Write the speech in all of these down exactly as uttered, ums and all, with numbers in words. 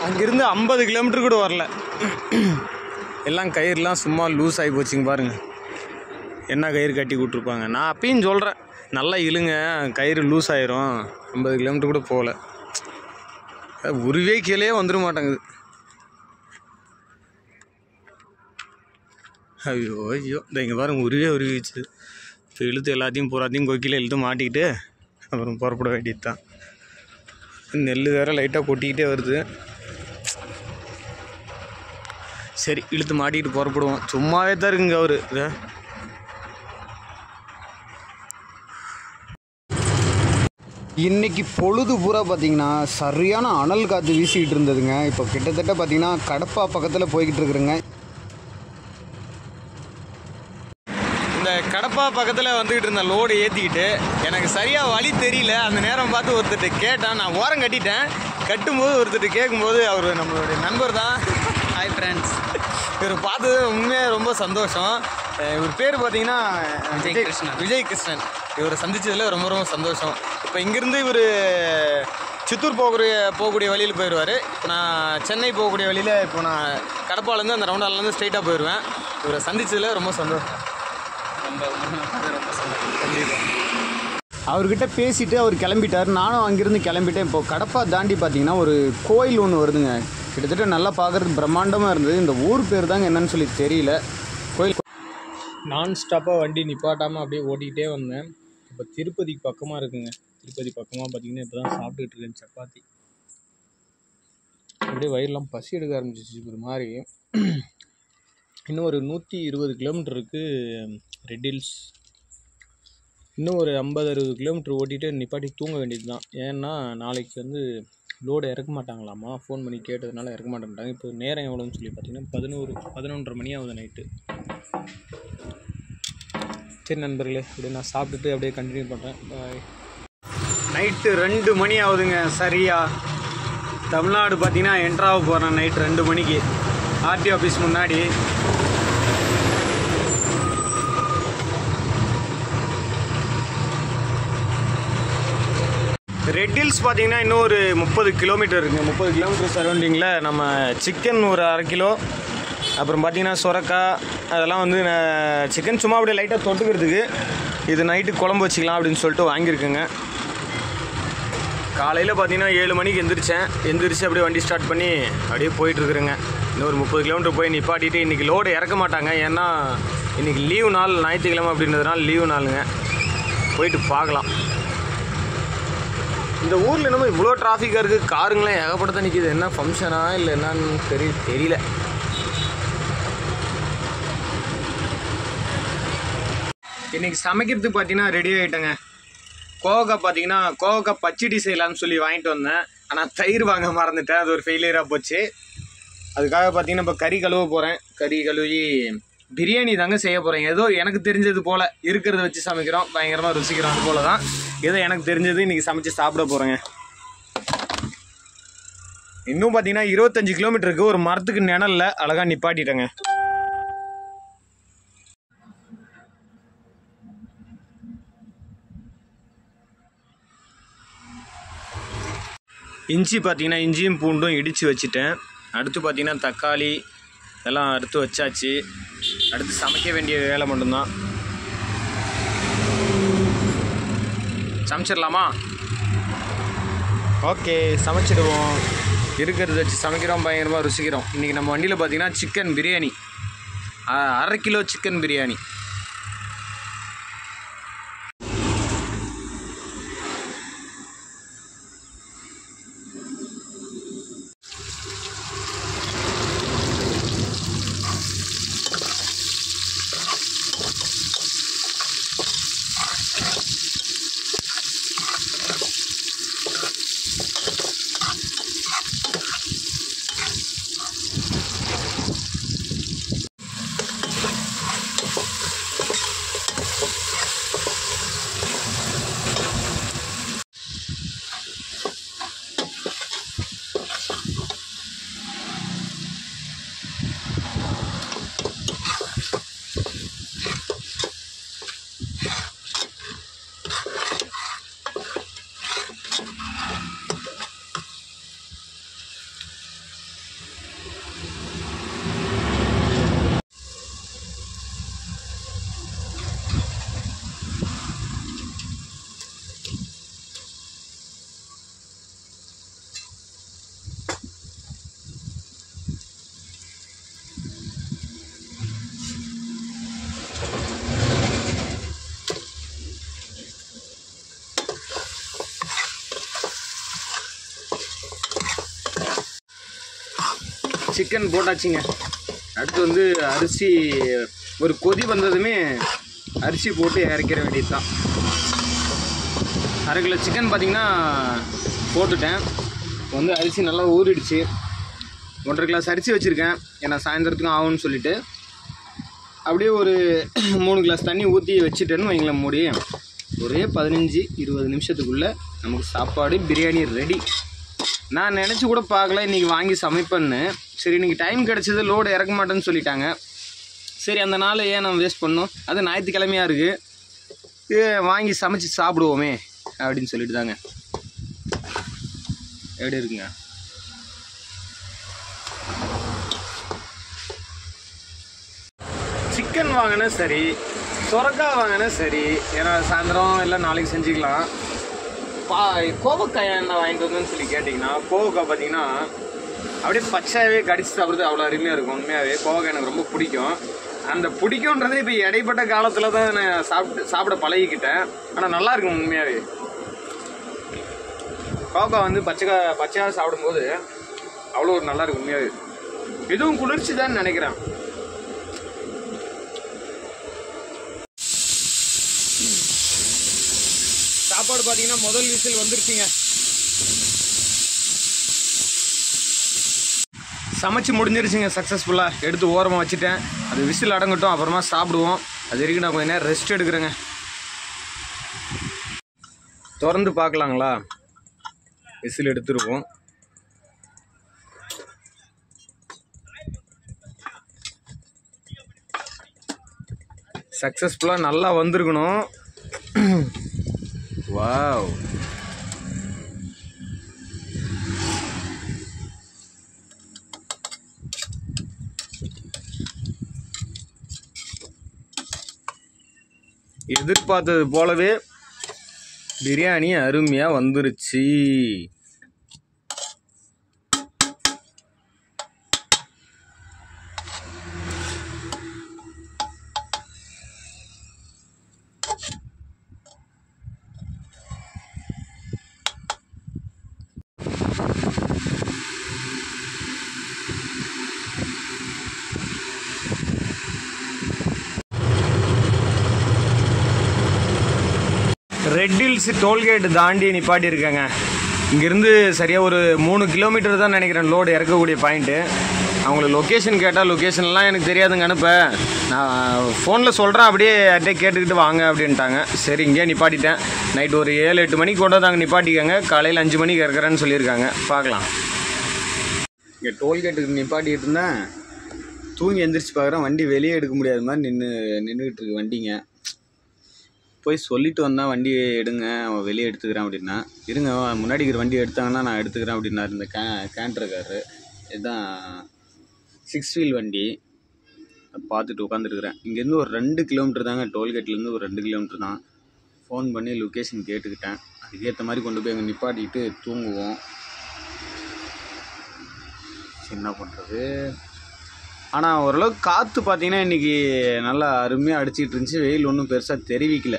அங்கேருந்து ஐம்பது கிலோமீட்டர் கூட வரல. எல்லாம் கயிறுலாம் சும்மா லூஸ் ஆகி போச்சுங்க பாருங்கள். என்ன கயிறு கட்டி விட்ருப்பாங்க. நான் அப்பயும் சொல்கிறேன், நல்லா இழுங்க, கயிறு லூஸ் ஆயிரும். ஐம்பது கிலோமீட்டர் கூட போகல. உருவே கீழே வந்துட மாட்டேங்குது. ஐயோ ஐயோ, இந்த இங்கே பாருங்க, உருவே உருவிச்சு. இப்போ இழுத்து எல்லாத்தையும் பூராத்தையும் கொக்கியில் இழுத்து மாட்டிக்கிட்டு அப்புறம் புறப்பட வேண்டியது தான். நெல் வேறு லைட்டாக கொட்டிக்கிட்டே வருது. சரி, இழுத்து மாட்டிக்கிட்டு புறப்படுவோம். சும்மாவே தான் இருக்குங்க அவரு. இன்றைக்கி பொழுது பூரா பார்த்திங்கன்னா சரியான அனல் காற்று வீசிக்கிட்டு இருந்ததுங்க. இப்போ கிட்டத்தட்ட பார்த்திங்கன்னா கடப்பா பக்கத்தில் போய்கிட்டு இருக்கிறேங்க. இந்த கடப்பா பக்கத்தில் வந்துக்கிட்டு இருந்த லோடு ஏற்றிக்கிட்டு எனக்கு சரியாக வழி தெரியல. அந்த நேரம் பார்த்து ஒருத்தர்கிட்ட கேட்டேன். நான் ஓரம் கட்டிட்டேன். கட்டும்போது ஒருத்தர்கிட்ட கேட்கும்போது அவர் நம்மளுடைய நண்பர் தான். Hi friends. இவர் பார்த்தது உண்மையாக ரொம்ப சந்தோஷம். இவர் பேர் பார்த்தீங்கன்னா விஜய் கிருஷ்ணன். விஜய் கிருஷ்ணன். இவரை சந்தித்ததில் ரொம்ப ரொம்ப சந்தோஷம். இப்போ இங்கேருந்து இவர் சித்தூர் போகக்கூடிய போகக்கூடிய வழியில் போயிடுவார். இப்போ நான் சென்னை போகக்கூடிய வழியில் இப்போ நான் கடப்பாலேருந்து அந்த ரவுண்டாலேருந்து ஸ்ட்ரெயிட்டாக போயிடுவேன். இவரை சந்தித்ததில் ரொம்ப சந்தோஷம். ரொம்ப ரொம்ப சந்தோஷம். கண்டிப்பாக அவர்கிட்ட பேசிவிட்டு அவர் கிளம்பிட்டார். நானும் அங்கேருந்து கிளம்பிட்டேன். இப்போ கடப்பா தாண்டி பார்த்தீங்கன்னா ஒரு கோயில் ஒன்று வருதுங்க. கிட்டத்தட்ட நல்லா பார்க்குறதுக்கு பிரம்மாண்டமாக இருந்தது. இந்த ஊர் பேர் தாங்க என்னன்னு சொல்லி தெரியல. கோயில் நான் ஸ்டாப்பாக வண்டி நிப்பாட்டாமல் அப்படியே ஓட்டிக்கிட்டே வந்தேன். இப்போ திருப்பதி பக்கமாக இருக்குங்க. திருப்பதி பக்கமாக பார்த்தீங்கன்னா இப்போ தான் சாப்பிட்டுட்டு இருக்கேன் சப்பாத்தி. அப்படியே வயிறுலாம் பசி எடுக்க ஆரம்பிச்சிச்சு ஒரு மாதிரி. இன்னும் ஒரு நூற்றி இருபது கிலோமீட்டர் இருக்குது ரெட் ஹில்ஸ். இன்னும் ஒரு ஐம்பது அறுபது கிலோமீட்டர் ஓட்டிகிட்டு நிப்பாட்டி தூங்க வேண்டியது தான். ஏன்னா நாளைக்கு வந்து லோடு இறக்க மாட்டாங்களாமா. ஃபோன் பண்ணி கேட்டதுனால இறக்க மாட்டேன்ட்டாங்க. இப்போ நேரம் எவ்வளோன்னு சொல்லி பார்த்தீங்கன்னா பதினோரு பதினொன்றரை மணி ஆகுது நைட்டு. சரி நண்பர்களே, அப்படியே நான் சாப்பிட்டுட்டு அப்படியே கண்டினியூ பண்ணுறேன். பாய். நைட்டு ரெண்டு மணி ஆகுதுங்க சரியா. தமிழ்நாடு பார்த்தீங்கன்னா என்ட்ராக போகிறேன் நைட்டு ரெண்டு மணிக்கு ஆர்டி ஆஃபீஸ் முன்னாடி. ரெட் ஹில்ஸ் பார்த்தீங்கன்னா இன்னும் ஒரு முப்பது கிலோமீட்டர் இருக்குங்க. முப்பது கிலோமீட்டர் சரௌண்டிங்கில் நம்ம சிக்கன் ஒரு அரை கிலோ, அப்புறம் பார்த்தீங்கன்னா சொரக்காய் அதெல்லாம் வந்து சிக்கன் சும்மா அப்படியே லைட்டாக தொட்டுக்கிறதுக்கு இது நைட்டு குழம்பு வச்சுக்கலாம் அப்படின்னு சொல்லிட்டு வாங்கியிருக்கேங்க. காலையில் பார்த்தீங்கன்னா ஏழு மணிக்கு எந்திரிச்சேன். எந்திரிச்சு அப்படியே வண்டி ஸ்டார்ட் பண்ணி அப்படியே போயிட்டுருக்குறேங்க. இன்னொரு முப்பது கிலோமீட்டர் போய் நிப்பாட்டிட்டு இன்றைக்கி லோடு இறக்க மாட்டாங்க. ஏன்னா இன்றைக்கி லீவு நாள், ஞாயிற்றுக்கிழமை அப்படின்றதுனால லீவு நாளுங்க. போயிட்டு பார்க்கலாம். இந்த ஊரில் என்னமோ இவ்வளோ டிராஃபிக்காக இருக்குது. காருங்களாம் ஏகப்பட்டதான் நிற்கிது. என்ன ஃபங்க்ஷனா இல்லை என்னன்னு தெரிய தெரியல இன்றைக்கி சமைக்கிறதுக்கு பார்த்தீங்கன்னா ரெடி ஆகிட்டேங்க. கோவக்காய் பார்த்தீங்கன்னா கோவக்காய் பச்சடி செய்யலாம்னு சொல்லி வாங்கிட்டு வந்தேன். ஆனால் தயிர் வாங்க மறந்துட்டேன். அது ஒரு ஃபெயிலியராக போச்சு. அதுக்காக பார்த்தீங்கன்னா இப்போ கறி கழுவ போகிறேன். கறி கழுவி பிரியாணி தாங்க செய்ய போகிறேன். ஏதோ எனக்கு தெரிஞ்சது போல் இருக்கிறத வச்சு சமைக்கிறோம். பயங்கரமாக ருசிக்கிறோம். அது போல் தான் ஏதோ எனக்கு தெரிஞ்சது இன்றைக்கி சமைச்சு சாப்பிட போகிறேங்க. இன்னும் பார்த்தீங்கன்னா இருபத்தஞ்சி கிலோமீட்டருக்கு ஒரு மரத்துக்கு நிழல்ல அழகாக நிப்பாட்டிட்டேங்க. இஞ்சி பார்த்தீங்கன்னா இஞ்சியும் பூண்டும் இடித்து வச்சுட்டேன். அடுத்து பார்த்தீங்கன்னா தக்காளி இதெல்லாம் அடுத்து வச்சாச்சு. அடுத்து சமைக்க வேண்டிய வேலை மட்டும்தான். சமைச்சிடலாமா? ஓகே, சமைச்சிடுவோம். இருக்கிறத வச்சு சமைக்கிறோம், பயங்கரமாக ருசிக்கிறோம். இன்றைக்கி நம்ம வண்டியில் பார்த்தீங்கன்னா சிக்கன் பிரியாணி, அரை கிலோ சிக்கன் பிரியாணி. சிக்கன் போட்டாச்சுங்க. அடுத்து வந்து அரிசி ஒரு கொதி வந்ததுமே அரிசி போட்டு இறக்கிற வேண்டியது தான். அரை கிலோ சிக்கன் பார்த்திங்கன்னா போட்டுட்டேன். இப்போ வந்து அரிசி நல்லா ஊறிடுச்சு. ஒன்றரை கிளாஸ் அரிசி வச்சுருக்கேன், ஏன்னா சாயந்தரத்துக்கும் ஆகும்னு சொல்லிவிட்டு. அப்படியே ஒரு மூணு கிளாஸ் தண்ணி ஊற்றி வச்சுட்டேன்னு வைங்களேன் மூடி. ஒரே பதினஞ்சு இருபது நிமிஷத்துக்குள்ளே நமக்கு சாப்பாடு பிரியாணி ரெடி. நான் நினச்சி கூட பார்க்கல இன்றைக்கி வாங்கி சமைப்பேன்னு. சரி இன்றைக்கி டைம் கிடச்சது, லோடு இறக்க மாட்டேன்னு சொல்லிட்டாங்க. சரி அந்த நாள் ஏன் நம்ம வேஸ்ட் பண்ணோம், அது ஞாயிற்றுக்கிழமையாக இருக்குது, வாங்கி சமைச்சு சாப்பிடுவோமே அப்படின்னு சொல்லிட்டு தாங்க. எப்படி இருக்குங்க? சிக்கன் வாங்கினா சரி, சொரக்காய் வாங்கினா சரி, ஏன்னா சாயந்தரம் இல்லை நாளைக்கு செஞ்சுக்கலாம். பா கோவக்காய் என்ன வாங்கிட்டு வந்தோன்னு சொல்லி கேட்டிங்கன்னா, கோவக்காய் பார்த்தீங்கன்னா அப்படியே பச்சையாகவே கடிச்சு சாப்பிட்றது அவ்வளோ அருமையாக இருக்கும். உண்மையாகவே கோவக்காய் எனக்கு ரொம்ப பிடிக்கும். அந்த பிடிக்கும்ன்றது இப்போ இடைப்பட்ட காலத்தில் தான் நான் சாப்பிட்டு சாப்பிட பழகிக்கிட்டேன். ஆனால் நல்லா இருக்கும் உண்மையாகவே. கோவக்காய் வந்து பச்சைக்காய் பச்சையாக சாப்பிடும்போது அவ்வளோ ஒரு நல்லா இருக்கும் உண்மையாகவே. இதுவும் குளிர்ச்சி தான் நினைக்கிறேன். சாப்பாடு பார்த்தீங்கன்னா முதல் விசில் வந்துருச்சுங்க. சமைச்சு முடிஞ்சிருச்சுங்க சக்ஸஸ்ஃபுல்லாக. எடுத்து ஓரமாக வச்சுட்டேன். அது விசில் அடங்கட்டும், அப்புறமா சாப்பிடுவோம். அது வரைக்கும் நான் கொஞ்சம் நேரம் ரெஸ்ட் எடுக்கிறேங்க. திறந்து பார்க்கலாங்களா? விசில் எடுத்துருவோம். சக்ஸஸ்ஃபுல்லாக நல்லா வந்திருக்கணும். வாவ், எதிர்பார்த்தது போலவே பிரியாணி அருமையாக வந்துருச்சு. ரெட் ஹில்ஸ் டோல்கேட் தாண்டி நிப்பாட்டி இருக்காங்க. இங்கேருந்து சரியாக ஒரு மூணு கிலோமீட்டர் தான் நினைக்கிறேன் லோடு இறக்கக்கூடிய பாயிண்ட்டு. அவங்களுக்கு லொக்கேஷன் கேட்டால் லொக்கேஷன்லாம் எனக்கு தெரியாதுங்க அனுப்ப. நான் ஃபோனில் சொல்கிறேன், அப்படியே யார்கிட்டே கேட்டுக்கிட்டு வாங்க அப்படின்ட்டாங்க. சரி இங்கேயே நிப்பாட்டிட்டேன். நைட்டு ஒரு ஏழு எட்டு மணிக்கு கொண்டு வந்தாங்க நிப்பாட்டிக்காங்க. காலையில் அஞ்சு மணிக்கு இறக்குறேன்னு சொல்லியிருக்காங்க. பார்க்கலாம். இங்கே டோல்கேட்டுக்கு நிப்பாட்டிகிட்டு இருந்தேன். தூங்கி எந்திரிச்சு பார்க்குறேன், வண்டி வெளியே எடுக்க முடியாத மாதிரி நின்று நின்றுக்கிட்டு இருக்கு வண்டிங்க. போய் சொல்லிட்டு வந்தால் வண்டி எடுங்க, அவன் வெளியே எடுத்துக்கிறேன் அப்படின்னா. இருங்க முன்னாடி இருக்கிற வண்டி எடுத்தாங்கன்னா நான் எடுத்துக்கிறேன் அப்படின்னாரு இந்த கே கேண்ட்ருக்காரு. இதுதான் சிக்ஸ் வீல் வண்டி. பார்த்துட்டு உட்காந்துருக்குறேன். இங்கேருந்து ஒரு ரெண்டு கிலோமீட்டர் தாங்க, டோல்கேட்லேருந்து ஒரு ரெண்டு கிலோமீட்டர் தான். ஃபோன் பண்ணி லொக்கேஷன் கேட்டுக்கிட்டேன். அதுக்கேற்ற மாதிரி கொண்டு போய் அங்கே நிப்பாட்டிட்டு தூங்குவோம். என்ன பண்ணுறது. ஆனால் ஓரளவுக்கு காற்று பார்த்தீங்கன்னா இன்றைக்கி நல்லா அருமையாக அடிச்சிக்கிட்டு இருந்துச்சு. வெயில் ஒன்றும் பெருசாக தெரிவிக்கல.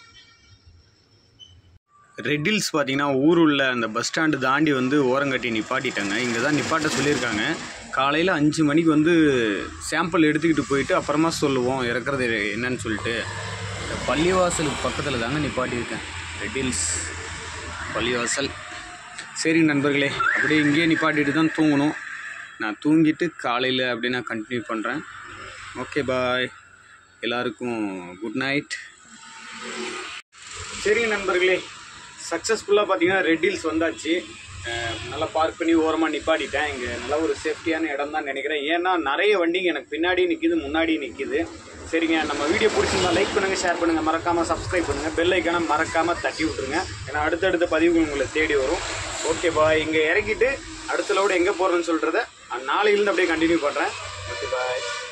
ரெட் ஹில்ஸ் பார்த்தீங்கன்னா ஊர் உள்ள அந்த பஸ் ஸ்டாண்டு தாண்டி வந்து ஓரங்கட்டி நிப்பாட்டிட்டாங்க. இங்கே தான் நிப்பாட்ட சொல்லியிருக்காங்க. காலையில் அஞ்சு மணிக்கு வந்து சாம்பிள் எடுத்துக்கிட்டு போயிட்டு அப்புறமா சொல்லுவோம் இறக்குறது என்னன்னு சொல்லிட்டு. பள்ளிவாசலுக்கு பக்கத்தில் தாங்க நிப்பாட்டியிருக்கேன். ரெட் ஹில்ஸ் பள்ளிவாசல். சரி நண்பர்களே, அப்படியே இங்கேயே நிப்பாட்டிட்டு தான் தூங்கணும். நான் தூங்கிட்டு காலையில் அப்படியே நான் கண்டினியூ பண்ணுறேன். ஓகே பாய், எல்லாருக்கும் குட் நைட். சரி நண்பர்களே, சக்ஸஸ்ஃபுல்லாக பார்த்தீங்கன்னா ரெட் ஹில்ஸ் வந்தாச்சு. நல்லா பார்க் பண்ணி ஓரமாக நிப்பாட்டிட்டேன். இங்கே நல்லா ஒரு சேஃப்டியான இடம் தான் நினைக்கிறேன். ஏன்னா நிறைய வண்டிங்க எனக்கு பின்னாடி நிற்கிது, முன்னாடி நிற்கிது. சரிங்க, நம்ம வீடியோ பிடிச்சிருந்தா லைக் பண்ணுங்கள், ஷேர் பண்ணுங்கள், மறக்காமல் சப்ஸ்கிரைப் பண்ணுங்கள், பெல் ஐக்கானை மறக்காமல் தட்டி விட்ருங்க. ஏன்னா அடுத்தடுத்த பதிவுகள் உங்களை தேடி வரும். Okay bye. இங்கே இறக்கிட்டு அடுத்த லோடு எங்கே போகிறேன்னு சொல்கிறத நாளையிலேருந்து அப்படியே கண்டினியூ பண்ணுறேன். ஓகே பாய்.